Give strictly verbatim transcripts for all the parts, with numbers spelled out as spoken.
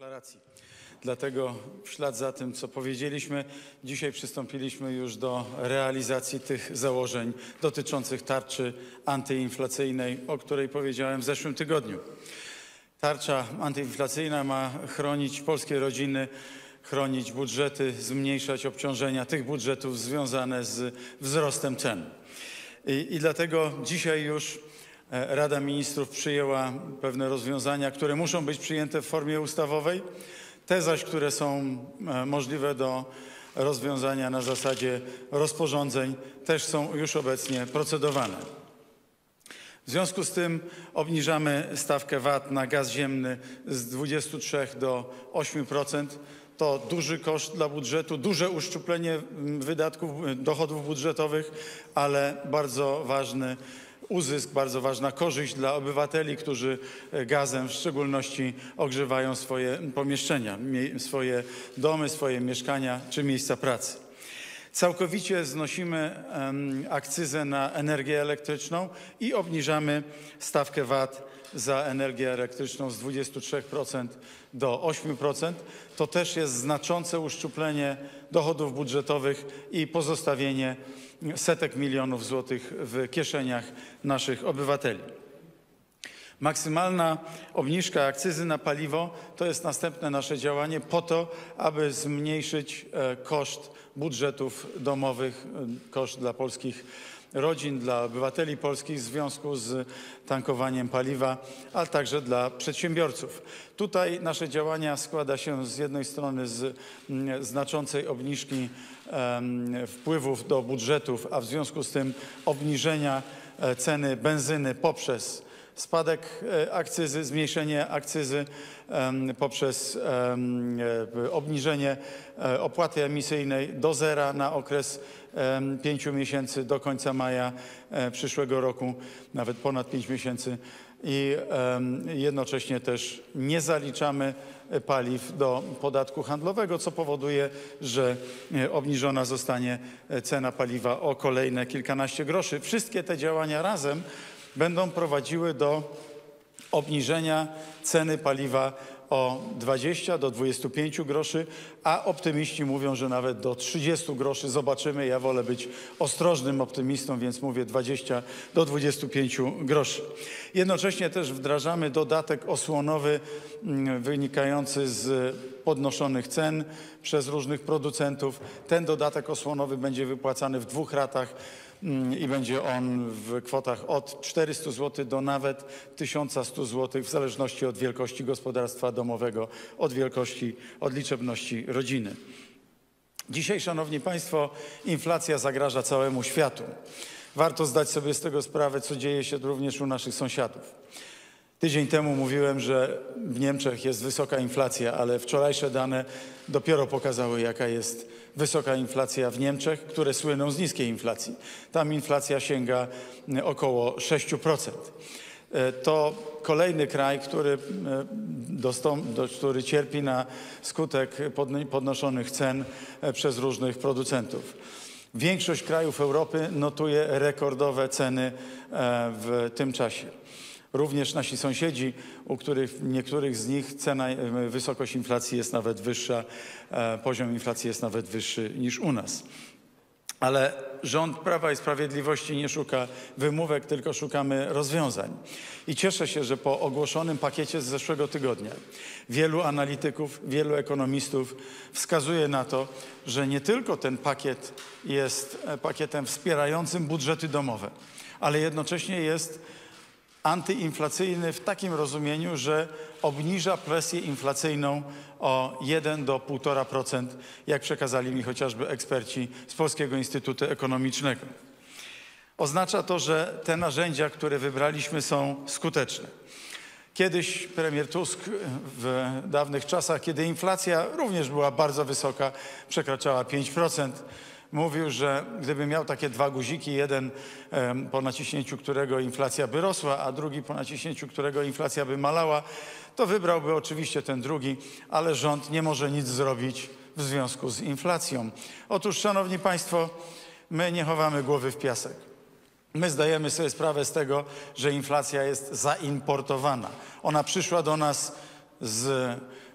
deklaracji. Dlatego w ślad za tym, co powiedzieliśmy, dzisiaj przystąpiliśmy już do realizacji tych założeń dotyczących tarczy antyinflacyjnej, o której powiedziałem w zeszłym tygodniu. Tarcza antyinflacyjna ma chronić polskie rodziny, chronić budżety, zmniejszać obciążenia tych budżetów związane z wzrostem cen. I, i dlatego dzisiaj już Rada Ministrów przyjęła pewne rozwiązania, które muszą być przyjęte w formie ustawowej. Te zaś, które są możliwe do rozwiązania na zasadzie rozporządzeń, też są już obecnie procedowane. W związku z tym obniżamy stawkę V A T na gaz ziemny z dwudziestu trzech do ośmiu procent. To duży koszt dla budżetu, duże uszczuplenie wydatków, dochodów budżetowych, ale bardzo ważny uzysk, bardzo ważna korzyść dla obywateli, którzy gazem w szczególności ogrzewają swoje pomieszczenia, swoje domy, swoje mieszkania czy miejsca pracy. Całkowicie znosimy akcyzę na energię elektryczną i obniżamy stawkę V A T za energię elektryczną z dwudziestu trzech procent do ośmiu procent. To też jest znaczące uszczuplenie dochodów budżetowych i pozostawienie setek milionów złotych w kieszeniach naszych obywateli. Maksymalna obniżka akcyzy na paliwo to jest następne nasze działanie po to, aby zmniejszyć koszt budżetów domowych, koszt dla polskich rodzin, dla obywateli polskich w związku z tankowaniem paliwa, ale także dla przedsiębiorców. Tutaj nasze działania składa się z jednej strony z znaczącej obniżki wpływów do budżetów, a w związku z tym obniżenia ceny benzyny poprzez spadek akcyzy, zmniejszenie akcyzy poprzez obniżenie opłaty emisyjnej do zera na okres pięciu miesięcy do końca maja przyszłego roku, nawet ponad pięć miesięcy i jednocześnie też nie zaliczamy paliw do podatku handlowego, co powoduje, że obniżona zostanie cena paliwa o kolejne kilkanaście groszy. Wszystkie te działania razem będą prowadziły do obniżenia ceny paliwa o dwadzieścia do dwudziestu pięciu groszy, a optymiści mówią, że nawet do trzydziestu groszy. Zobaczymy. Ja wolę być ostrożnym optymistą, więc mówię dwadzieścia do dwudziestu pięciu groszy. Jednocześnie też wdrażamy dodatek osłonowy wynikający z podnoszonych cen przez różnych producentów. Ten dodatek osłonowy będzie wypłacany w dwóch ratach i będzie on w kwotach od czterystu złotych do nawet tysiąca stu złotych w zależności od wielkości gospodarstwa domowego, od wielkości, od liczebności rodziny. Dzisiaj, szanowni państwo, inflacja zagraża całemu światu. Warto zdać sobie z tego sprawę, co dzieje się również u naszych sąsiadów. Tydzień temu mówiłem, że w Niemczech jest wysoka inflacja, ale wczorajsze dane dopiero pokazały, jaka jest wysoka inflacja w Niemczech, które słyną z niskiej inflacji. Tam inflacja sięga około sześciu procent. To kolejny kraj, który, który cierpi na skutek podnoszonych cen przez różnych producentów. Większość krajów Europy notuje rekordowe ceny w tym czasie. Również nasi sąsiedzi, u których w niektórych z nich cena, wysokość inflacji jest nawet wyższa, poziom inflacji jest nawet wyższy niż u nas. Ale rząd Prawa i Sprawiedliwości nie szuka wymówek, tylko szukamy rozwiązań. I cieszę się, że po ogłoszonym pakiecie z zeszłego tygodnia wielu analityków, wielu ekonomistów wskazuje na to, że nie tylko ten pakiet jest pakietem wspierającym budżety domowe, ale jednocześnie jest antyinflacyjny w takim rozumieniu, że obniża presję inflacyjną o jeden do półtora procent, jak przekazali mi chociażby eksperci z Polskiego Instytutu Ekonomicznego. Oznacza to, że te narzędzia, które wybraliśmy, są skuteczne. Kiedyś premier Tusk w dawnych czasach, kiedy inflacja również była bardzo wysoka, przekraczała pięć procent, mówił, że gdyby miał takie dwa guziki, jeden po naciśnięciu którego inflacja by rosła, a drugi po naciśnięciu którego inflacja by malała, to wybrałby oczywiście ten drugi, ale rząd nie może nic zrobić w związku z inflacją. Otóż, szanowni państwo, my nie chowamy głowy w piasek. My zdajemy sobie sprawę z tego, że inflacja jest zaimportowana. Ona przyszła do nas z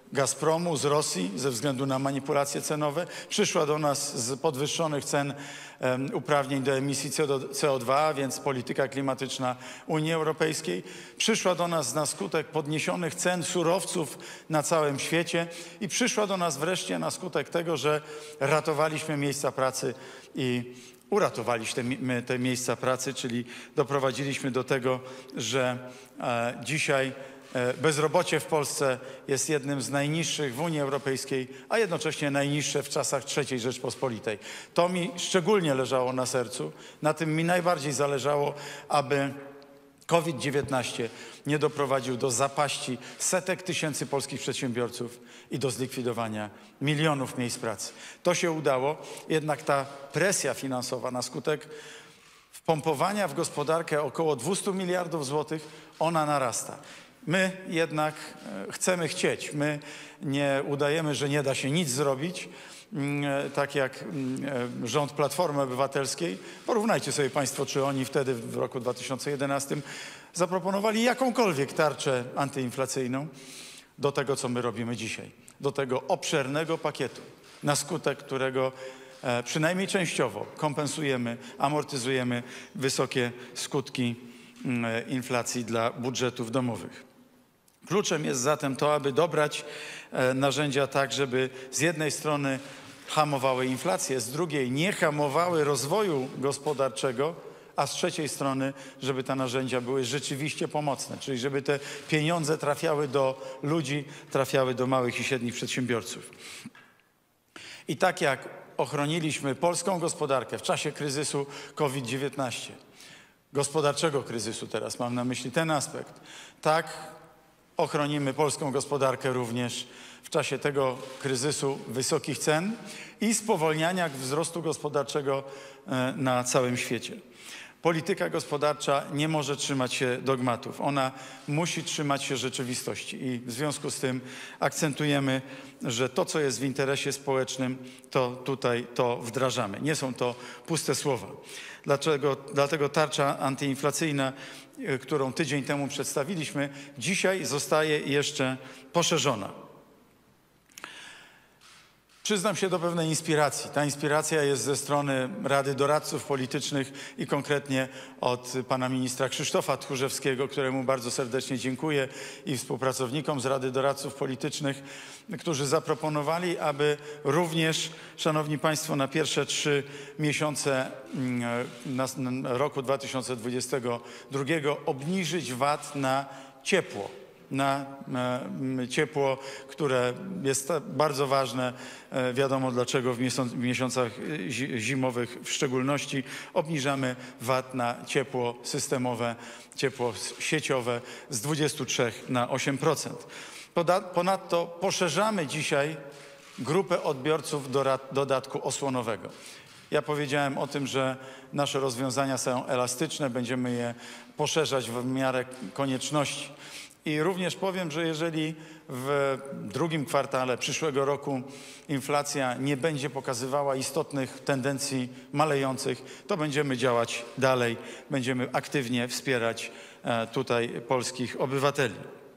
Gazpromu, z Rosji ze względu na manipulacje cenowe. Przyszła do nas z podwyższonych cen um, uprawnień do emisji C O dwa, a więc polityka klimatyczna Unii Europejskiej. Przyszła do nas na skutek podniesionych cen surowców na całym świecie i przyszła do nas wreszcie na skutek tego, że ratowaliśmy miejsca pracy i uratowaliśmy te miejsca pracy, czyli doprowadziliśmy do tego, że e, dzisiaj bezrobocie w Polsce jest jednym z najniższych w Unii Europejskiej, a jednocześnie najniższe w czasach trzeciej Rzeczpospolitej. To mi szczególnie leżało na sercu. Na tym mi najbardziej zależało, aby COVID dziewiętnaście nie doprowadził do zapaści setek tysięcy polskich przedsiębiorców i do zlikwidowania milionów miejsc pracy. To się udało, jednak ta presja finansowa na skutek wpompowania w gospodarkę około dwieście miliardów złotych, ona narasta. My jednak chcemy chcieć. My nie udajemy, że nie da się nic zrobić, tak jak rząd Platformy Obywatelskiej. Porównajcie sobie Państwo, czy oni wtedy w roku dwa tysiące jedenastym zaproponowali jakąkolwiek tarczę antyinflacyjną do tego, co my robimy dzisiaj. Do tego obszernego pakietu, na skutek którego przynajmniej częściowo kompensujemy, amortyzujemy wysokie skutki inflacji dla budżetów domowych. Kluczem jest zatem to, aby dobrać narzędzia tak, żeby z jednej strony hamowały inflację, z drugiej nie hamowały rozwoju gospodarczego, a z trzeciej strony, żeby te narzędzia były rzeczywiście pomocne, czyli żeby te pieniądze trafiały do ludzi, trafiały do małych i średnich przedsiębiorców. I tak jak ochroniliśmy polską gospodarkę w czasie kryzysu COVID dziewiętnaście, gospodarczego kryzysu teraz mam na myśli ten aspekt, tak ochronimy polską gospodarkę również w czasie tego kryzysu wysokich cen i spowolniania wzrostu gospodarczego na całym świecie. Polityka gospodarcza nie może trzymać się dogmatów. Ona musi trzymać się rzeczywistości i w związku z tym akcentujemy, że to, co jest w interesie społecznym, to tutaj to wdrażamy. Nie są to puste słowa. Dlaczego? Dlatego tarcza antyinflacyjna, którą tydzień temu przedstawiliśmy, dzisiaj zostaje jeszcze poszerzona. Przyznam się do pewnej inspiracji. Ta inspiracja jest ze strony Rady Doradców Politycznych i konkretnie od pana ministra Krzysztofa Tchórzewskiego, któremu bardzo serdecznie dziękuję, i współpracownikom z Rady Doradców Politycznych, którzy zaproponowali, aby również, szanowni państwo, na pierwsze trzy miesiące roku dwa tysiące dwudziestego drugiego obniżyć V A T na ciepło. na ciepło, które jest bardzo ważne. Wiadomo dlaczego w miesiącach zimowych w szczególności obniżamy V A T na ciepło systemowe, ciepło sieciowe z dwudziestu trzech na osiem procent. Ponadto poszerzamy dzisiaj grupę odbiorców dodatku osłonowego. Ja powiedziałem o tym, że nasze rozwiązania są elastyczne, będziemy je poszerzać w miarę konieczności. I również powiem, że jeżeli w drugim kwartale przyszłego roku inflacja nie będzie pokazywała istotnych tendencji malejących, to będziemy działać dalej, będziemy aktywnie wspierać tutaj polskich obywateli.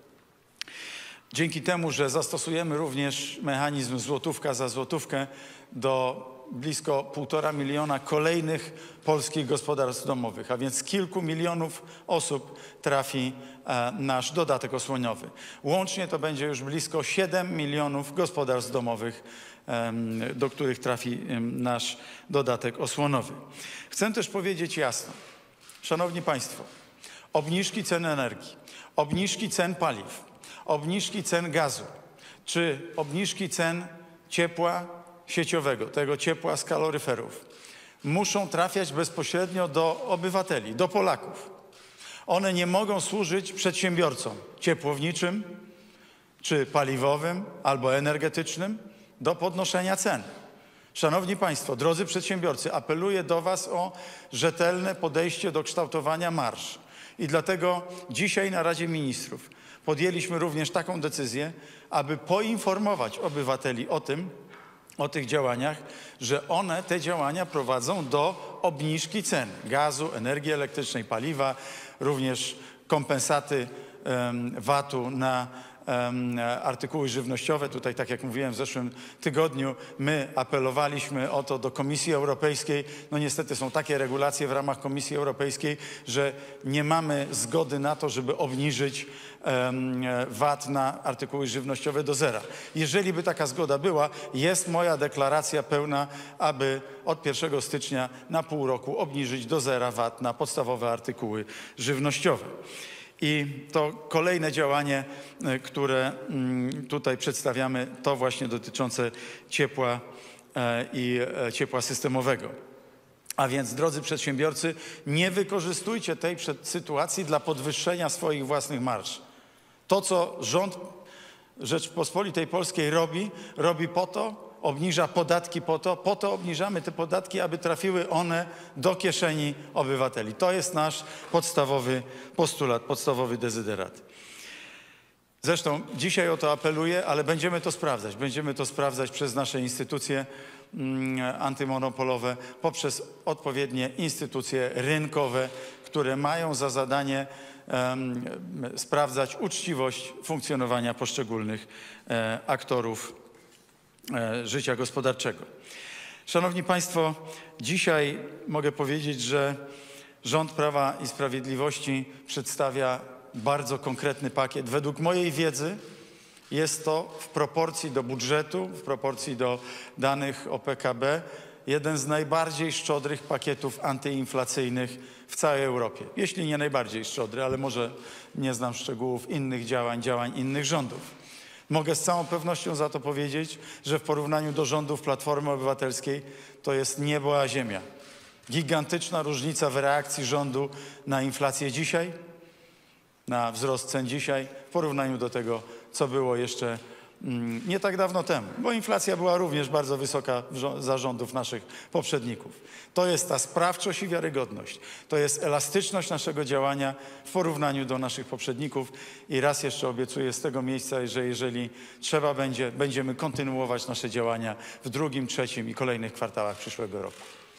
Dzięki temu, że zastosujemy również mechanizm złotówka za złotówkę, do blisko półtora miliona kolejnych polskich gospodarstw domowych, a więc kilku milionów osób trafi e, nasz dodatek osłoniowy. Łącznie to będzie już blisko siedem milionów gospodarstw domowych, e, do których trafi e, nasz dodatek osłonowy. Chcę też powiedzieć jasno, szanowni państwo, obniżki cen energii, obniżki cen paliw, obniżki cen gazu, czy obniżki cen ciepła sieciowego, tego ciepła z kaloryferów, muszą trafiać bezpośrednio do obywateli, do Polaków. One nie mogą służyć przedsiębiorcom ciepłowniczym, czy paliwowym, albo energetycznym do podnoszenia cen. Szanowni państwo, drodzy przedsiębiorcy, apeluję do was o rzetelne podejście do kształtowania marż. I dlatego dzisiaj na Radzie Ministrów podjęliśmy również taką decyzję, aby poinformować obywateli o tym, o tych działaniach, że one, te działania prowadzą do obniżki cen gazu, energii elektrycznej, paliwa, również kompensaty V A T-u na artykuły żywnościowe. Tutaj, tak jak mówiłem, w zeszłym tygodniu my apelowaliśmy o to do Komisji Europejskiej. No niestety są takie regulacje w ramach Komisji Europejskiej, że nie mamy zgody na to, żeby obniżyć V A T na artykuły żywnościowe do zera. Jeżeli by taka zgoda była, jest moja deklaracja pełna, aby od pierwszego stycznia na pół roku obniżyć do zera V A T na podstawowe artykuły żywnościowe. I to kolejne działanie, które tutaj przedstawiamy, to właśnie dotyczące ciepła i ciepła systemowego. A więc, drodzy przedsiębiorcy, nie wykorzystujcie tej sytuacji dla podwyższenia swoich własnych marż. To, co rząd Rzeczpospolitej Polskiej robi, robi po to, obniża podatki po to, po to obniżamy te podatki, aby trafiły one do kieszeni obywateli. To jest nasz podstawowy postulat, podstawowy dezyderat. Zresztą dzisiaj o to apeluję, ale będziemy to sprawdzać. Będziemy to sprawdzać przez nasze instytucje antymonopolowe, poprzez odpowiednie instytucje rynkowe, które mają za zadanie um, sprawdzać uczciwość funkcjonowania poszczególnych e, aktorów e, życia gospodarczego. Szanowni Państwo, dzisiaj mogę powiedzieć, że rząd Prawa i Sprawiedliwości przedstawia bardzo konkretny pakiet. Według mojej wiedzy jest to w proporcji do budżetu, w proporcji do danych o P K B jeden z najbardziej szczodrych pakietów antyinflacyjnych w całej Europie. Jeśli nie najbardziej szczodry, ale może nie znam szczegółów innych działań, działań innych rządów. Mogę z całą pewnością za to powiedzieć, że w porównaniu do rządów Platformy Obywatelskiej to jest niebo a ziemia. Gigantyczna różnica w reakcji rządu na inflację dzisiaj, na wzrost cen dzisiaj w porównaniu do tego, co było jeszcze mm, nie tak dawno temu, bo inflacja była również bardzo wysoka za rządów naszych poprzedników. To jest ta sprawczość i wiarygodność. To jest elastyczność naszego działania w porównaniu do naszych poprzedników i raz jeszcze obiecuję z tego miejsca, że jeżeli trzeba będzie, będziemy kontynuować nasze działania w drugim, trzecim i kolejnych kwartałach przyszłego roku.